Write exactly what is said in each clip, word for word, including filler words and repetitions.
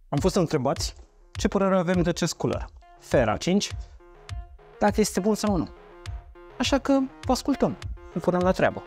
am fost întrebați ce părere avem de acest cooler. Fera cinci, dacă este bun sau nu. Așa că vă ascultăm, ne punem la treabă.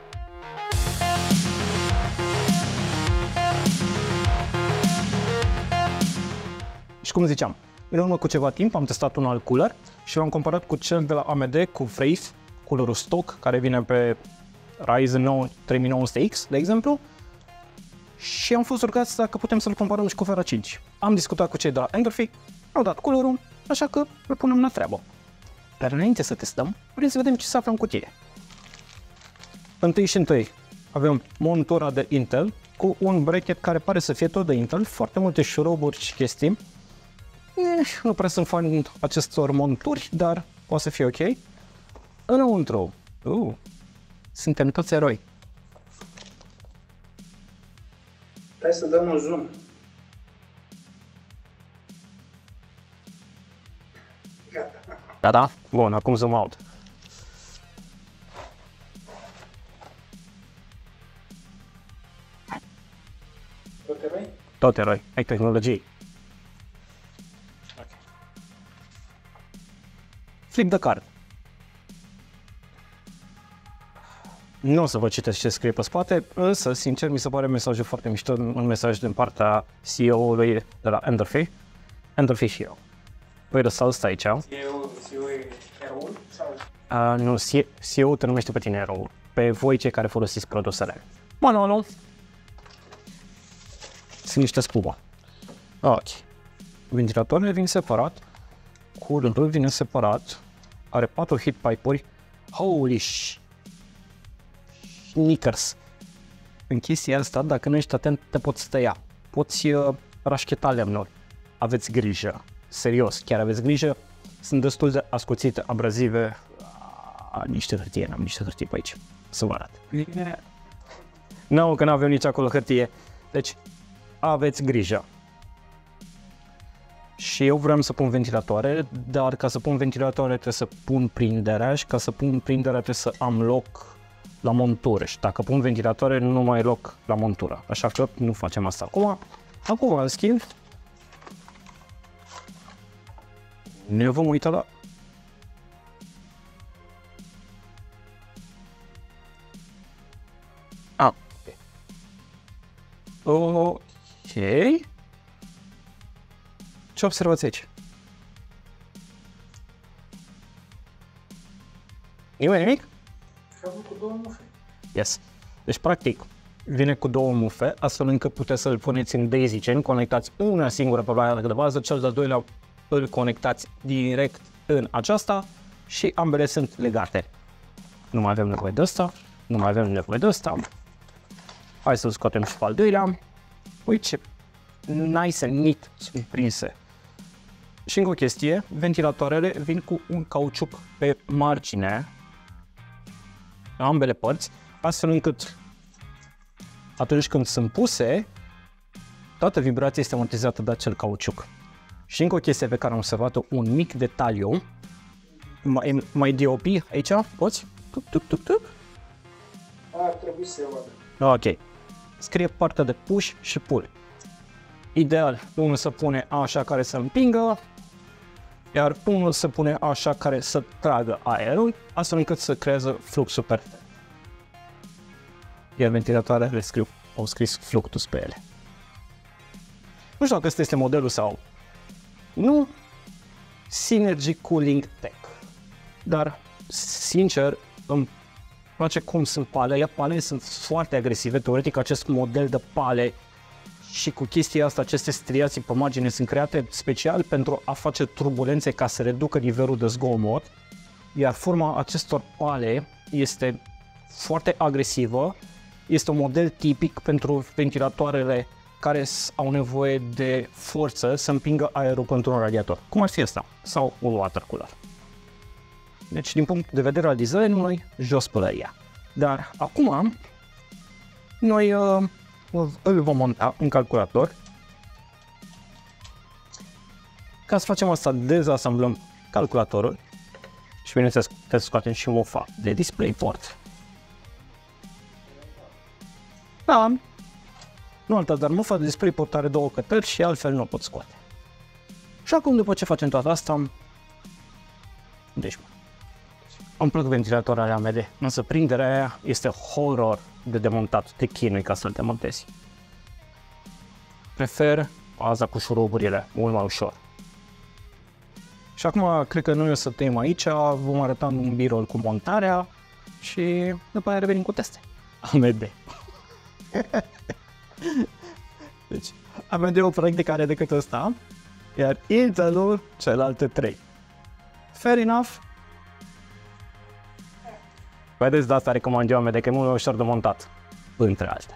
Și cum ziceam, în urmă cu ceva timp am testat un alt cooler și l-am comparat cu cel de la A M D cu Wraith, coolerul stock, care vine pe Ryzen nouă trei mii nouă sute X, de exemplu, și am fost rugați dacă putem să-l comparăm și cu Fera cinci. Am discutat cu cei de la Endorphy, au dat coolerul, așa că îl punem la treabă. Dar înainte să testăm, vrem să vedem ce se află în cutie. Întâi și întâi avem montura de Intel cu un bracket care pare să fie tot de Intel, foarte multe șuruburi și chestii. Eh, nu prea sunt fan acestor monturi, dar poate să fie ok. Înăuntru, uh, suntem toți eroi. Hai să dăm un zoom. Gata. Gata? Bun, acum zoom out. Tot eroi? Tot eroi, ai tehnologie. Okay. Flip the card. Nu o să vă citesc ce scrie pe spate, însă, sincer, mi se pare mesajul foarte mișto, un mesaj din partea C E O-ului de la Endorphy. Endorphy C E O. Voi lăsa ăsta aici. C E O, C E O e eroul? Sau? Uh, nu, C E O te numește pe tine eroul. Pe voi cei care folosiți produsele. Mă, nu, nu. Sunt niște spumă. Ok. Ventilatoarele vin separat. Curentul vine separat. Are patru heat pipe-uri. Holy sh... Snickers. În chestia asta, dacă nu ești atent, te poți tăia. Poți uh, rașcheta lemnul. Aveți grijă. Serios, chiar aveți grijă. Sunt destul de ascuțite, abrazive. A, niște hârtie, n-am niște hârtie pe aici. Să vă arăt. Nu, că n-avem nici acolo hârtie. Deci, aveți grijă. Și eu vreau să pun ventilatoare, dar ca să pun ventilatoare trebuie să pun prinderea și ca să pun prinderea trebuie să am loc la montură și dacă pun ventilatoare nu mai e loc la montură, așa că nu facem asta acum. Acum, în schimb, ne vom uita la... Ah, ok. Ce observați aici? Nimeni nimic? Cablu cu două mufe. Yes. Deci, practic, vine cu două mufe, astfel încât puteți să-l puneți în daisy chain, conectați una singură pe placa de bază, cel de-al doilea îl conectați direct în aceasta și ambele sunt legate. Nu mai avem nevoie de asta, nu mai avem nevoie de asta. Hai să-l scoatem și pe al doilea. Uite ce nice and neat sunt prinse. Și încă o chestie, ventilatoarele vin cu un cauciuc pe margine, ambele părți, astfel încât atunci când sunt puse, toată vibrația este amortizată de acel cauciuc. Și încă o chestie pe care am observat-o, un mic detaliu, mai, mai D O P aici, poți? Tup, tup, tup, tup. Ar trebui să eu vadă. Ok. Scrie partea de push și pull. Ideal, unul se pune așa care să împingă, iar unul se pune așa care să tragă aerul, astfel încât să creeze fluxul perfect. Iar ventilatoarele scriu, au scris Fluctus pe ele. Nu știu dacă ăsta este modelul sau nu, Synergy Cooling Tech. Dar, sincer, îmi place cum sunt palele. Palele sunt foarte agresive. Teoretic, acest model de pale și cu chestia asta, aceste striații pe margine sunt create special pentru a face turbulențe ca să reducă nivelul de zgomot. Iar forma acestor pale este foarte agresivă. Este un model tipic pentru ventilatoarele care au nevoie de forță să împingă aerul pentru un radiator. Cum ar fi asta? Sau un water cooler. Deci, din punct de vedere al designului, jos pălăria. Dar acum, noi uh, îl vom monta în calculator. Ca să facem asta, dezasamblăm calculatorul și bineînțeles trebuie să scoatem și mofa de DisplayPort. Da, Nu alta, dar mufa de DisplayPort are două cătări și altfel nu o pot scoate. Și acum, după ce facem toată asta, deci, îmi plac ventilatoarele A M D, însă prinderea aia este horror de demontat, te chinui ca să-l demontezi. Prefer aza cu șuruburile, mult mai ușor. Și acum, cred că noi o să tăiem aici, vom arăta un birol cu montarea și după aia revenim cu teste. A M D. Deci, A M D-ul practic are decât ăsta, iar Intel-ul celelalte trei. Fair enough. Vedeți, de asta recomand eu A M D, că e mult mai ușor de montat, între altele.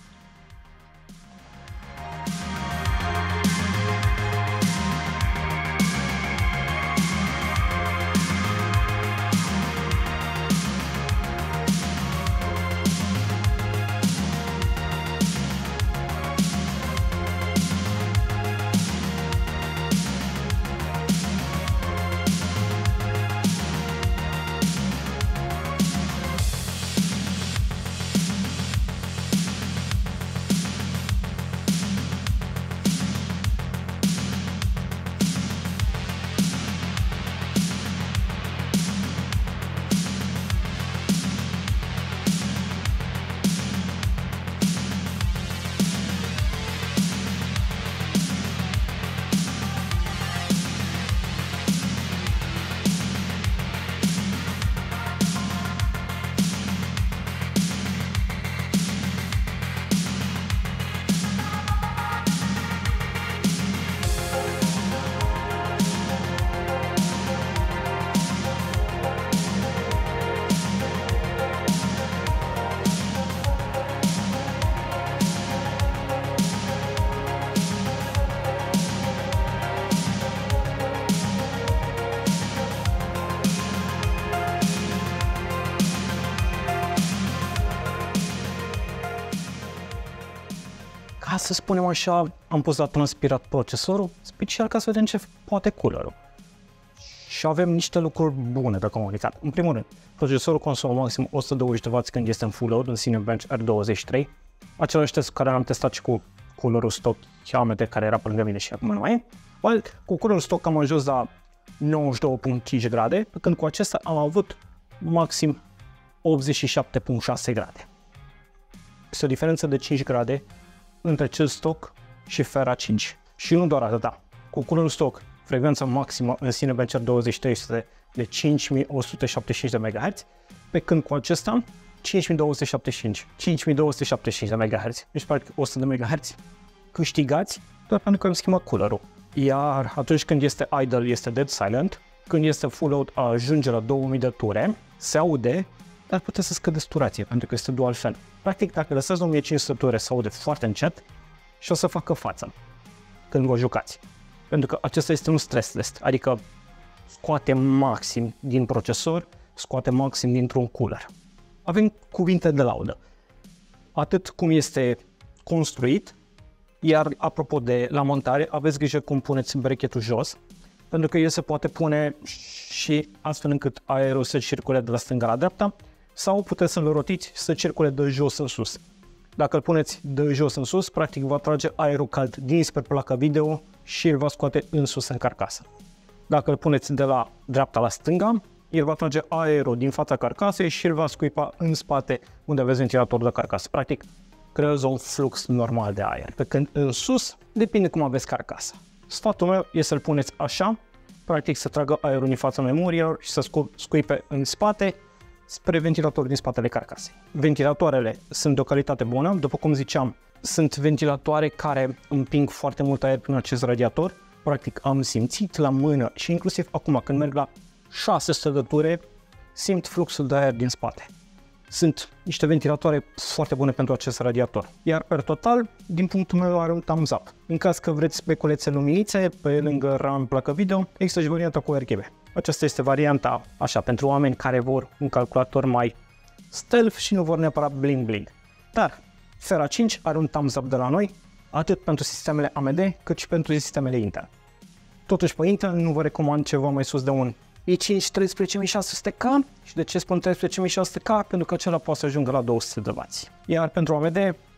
Ca să spunem așa, am pus la transpirat procesorul, special ca să vedem ce poate coolerul. Și avem niște lucruri bune de comunicat. În primul rând, procesorul consumă maxim o sută douăzeci de watt când este în full load, în Cinebench R douăzeci și trei. Același test care l-am testat și cu coolerul stock A M D care era pe lângă mine și acum nu mai e. Well, cu coolerul stock am ajuns la nouăzeci și doi virgulă cinci grade, pe când cu acesta am avut maxim optzeci și șapte virgulă șase grade. Este o diferență de cinci grade între cel stock și Fera cinci. Și nu doar atâta. Cu coolerul stock, frecvența maximă în Cinebench R douăzeci și trei este de cinci mii o sută șaptezeci și cinci de megahertz, pe când cu acesta cinci mii două sute șaptezeci și cinci. cinci mii două sute șaptezeci și cinci de megahertz. Deci practic o sută de megahertz câștigați doar pentru că am schimbat coolerul. Iar atunci când este idle este dead silent, când este full load ajunge la două mii de ture, se aude, dar puteți să scădeți turație pentru că este dual fan. Practic dacă lăsați o mie cinci sute ture se aude foarte încet și o să facă față când vă jucați. Pentru că acesta este un stress test, adică scoate maxim din procesor, scoate maxim dintr-un cooler. Avem cuvinte de laudă. Atât cum este construit, iar apropo de la montare, aveți grijă cum puneți brechetul jos, pentru că el se poate pune și astfel încât aerul să circule de la stânga la dreapta, sau puteți să-l rotiți să circule de jos în sus. Dacă îl puneți de jos în sus, practic va trage aerul cald dinspre placa video și îl va scoate în sus în carcasă. Dacă îl puneți de la dreapta la stânga, el va trage aerul din fața carcasei și îl va scuipa în spate unde aveți ventilatorul de carcasă. Practic, creează un flux normal de aer. Pe când în sus, depinde cum aveți carcasa. Sfatul meu este să-l puneți așa, practic să tragă aerul din fața memoriilor și să scu scuipe în spate spre ventilatorul din spatele carcasei. Ventilatoarele sunt de o calitate bună, după cum ziceam, sunt ventilatoare care împing foarte mult aer prin acest radiator. Practic am simțit la mână și inclusiv acum când merg la șase sute de ture, simt fluxul de aer din spate. Sunt niște ventilatoare foarte bune pentru acest radiator. Iar per total, din punctul meu, are un thumbs up. În caz că vreți speculețe luminițe, pe lângă RAM placă video, există și varianta cu R G B. Aceasta este varianta așa pentru oameni care vor un calculator mai stealth și nu vor neapărat bling bling. Dar Fera cinci are un thumbs up de la noi, atât pentru sistemele A M D, cât și pentru sistemele Intel. Totuși pe Intel nu vă recomand ceva mai sus de un i cinci treisprezece mii șase sute K. Și de ce spun treisprezece mii șase sute K? Pentru că acela poate să ajungă la două sute de watt. Iar pentru A M D,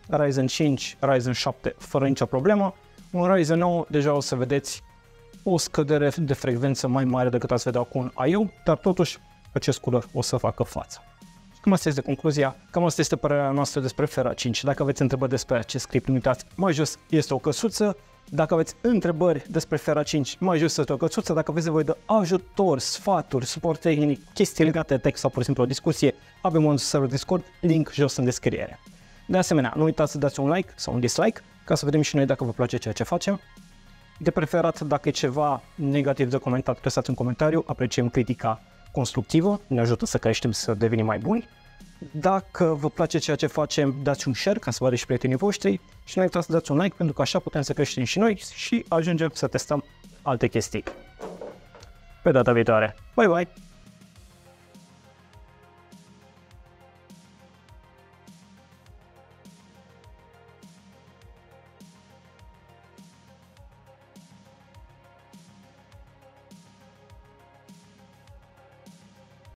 Ryzen cinci, Ryzen șapte fără nicio problemă. Un Ryzen nouă deja o să vedeți o scădere de frecvență mai mare decât ați vedea cu un I O, dar totuși acest cooler o să facă față. Cam asta este concluzia, cam asta este părerea noastră despre Fera cinci. Dacă aveți întrebări despre acest clip, nu uitați, mai jos este o căsuță. Dacă aveți întrebări despre Fera cinci, mai jos este o căsuță. Dacă aveți nevoie de ajutor, sfaturi, suport tehnic, chestii legate de tech sau pur și simplu o discuție, avem un server Discord, link jos în descriere. De asemenea, nu uitați să dați un like sau un dislike, ca să vedem și noi dacă vă place ceea ce facem. De preferat, dacă e ceva negativ de comentat, lăsați un comentariu, apreciem critica constructivă, ne ajută să creștem, să devenim mai buni. Dacă vă place ceea ce facem, dați un share ca să vă arăți și prietenii voștri și nu uitați să dați un like, pentru că așa putem să creștem și noi și ajungem să testăm alte chestii. Pe data viitoare. Bye bye!